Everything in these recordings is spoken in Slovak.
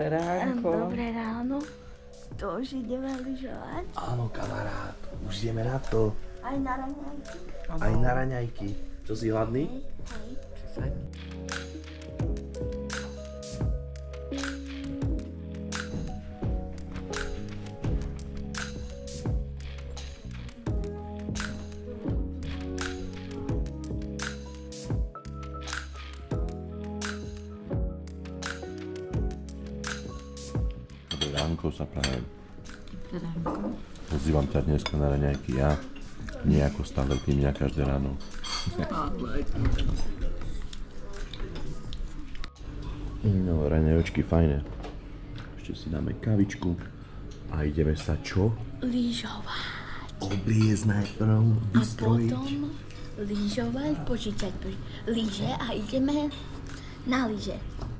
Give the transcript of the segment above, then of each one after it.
Dobré ránko. Dobré ráno. To už ideme lyžovať. Áno, kamarát, už ideme na to. Aj na raňajky. Aj na raňajky. Čo si hladný? Hej. Ránko sa prajem. Pozývam ťa dneska na raňajky ja. Nie ako stav veľký mňa každé ráno. No, raňajočky fajné. Ešte si dáme kavičku. A ideme sa čo? Lyžovať. Obliezť najprv, vystrojiť. A potom lyžovať, počítať lyže a ideme na lyže.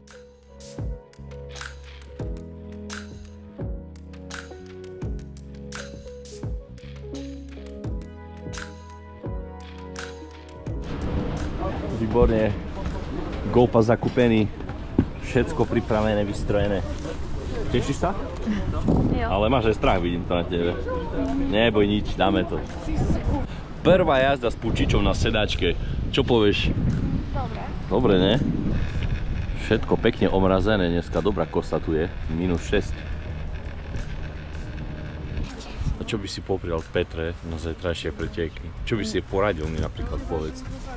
Výborne. GoPass zakúpený. Všetko pripravené, vystrojené. Tešíš sa? Jo. Ale máš aj strach, vidím to na tebe. Neboj nič, dáme to. Prvá jazda s Pučičom na sedačke. Čo povieš? Dobre. Dobre, ne? Všetko pekne omrazené dneska. Dobrá kosa tu je. -6. A čo by si poprial Petre na zajtrajšie preteky? Čo by si poradil mi napríklad, povedz?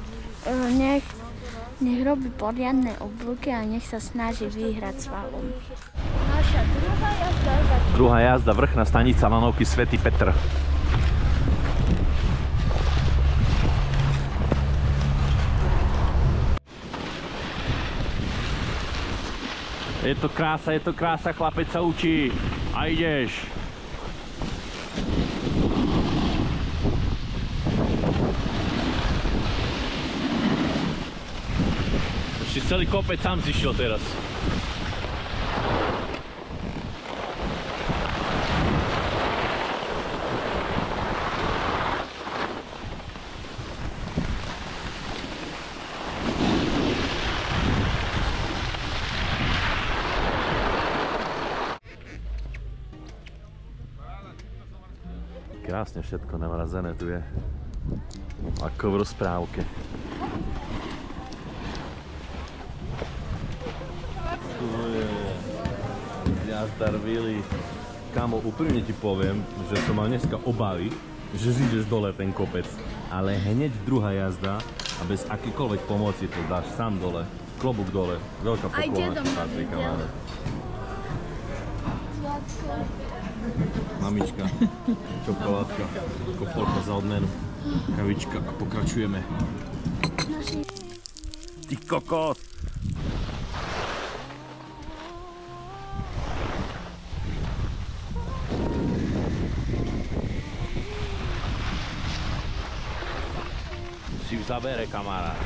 Nech robí poriadne oblúky a nech sa snaží vyhrať slalom. Naša druhá jazda. Druhá jazda, vrchná stanica lanovky Svätý Petr. Je to krása, chlapec sa učí. A ideš. Ešte celý kopec sám zišiel teraz. Krásne všetko namrazené tu je. Ako v rozprávke. Jazdar Willy. Kamo, úprimne ti poviem, že som mal dneska obavy, že zídeš dole ten kopec. Ale hneď druhá jazda a bez akýkoľvek pomoci to dáš sám dole. Klobúk dole. Veľká poklona ti patrí, kamaráde. Mamička, čokoládka, kofolka za odmenu, kavička a pokračujeme. Ty kokos! Si v zabere, kamarát.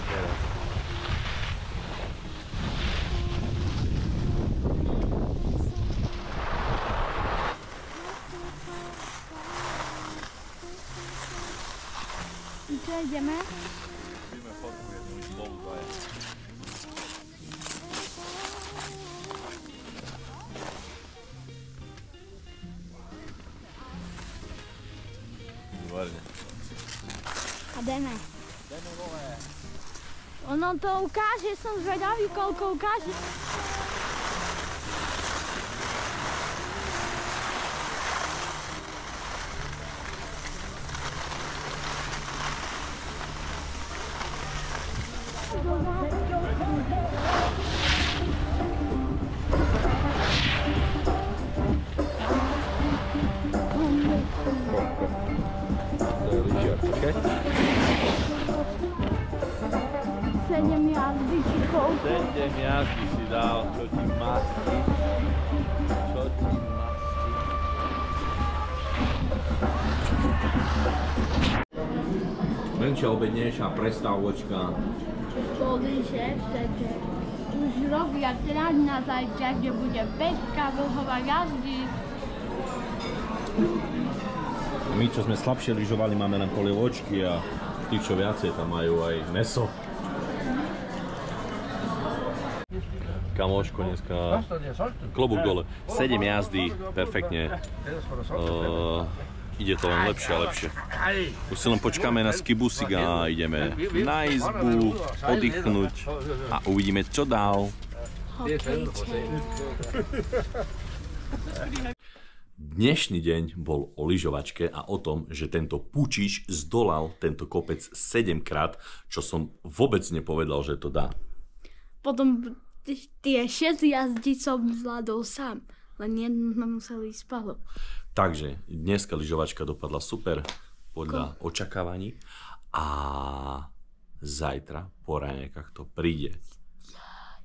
Čo ideme? Robíme fotku jednu spolu dvaja. Výborne. A jdeme. Ono to ukáže, som zvedavý, koľko ukáže. Okay. 7 jazdy či koľko? 7 jazdy si dal, čo ti mastí. Čo ti mastí. Menšia obednejšia prestávočka. Poliže, vtedy už robia teraz na zajtra, kde bude peťka, vlhová jazdy. My, čo sme slabšie lyžovali, máme len polievočky a tí, čo viacej, tam majú aj mäso. kamoško, dneska klobúk dole. 7 jazdy, perfektne. Ide to len lepšie a lepšie. Už si len počkáme na skibusik a ideme na izbu, oddychnúť a uvidíme, čo dál. Dnešný deň bol o lyžovačke a o tom, že tento Pučiš zdolal tento kopec 7 krát, čo som vôbec nepovedal, že to dá. Potom tie 6 jazdí som zvládol sám, len jednu sme museli ísť spolu. Takže dneska lyžovačka dopadla super, podľa očakávaní a zajtra po raňajkách to príde.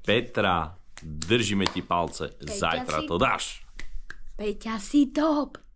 Petra, držíme ti palce, zajtra to dáš. Peťa si top.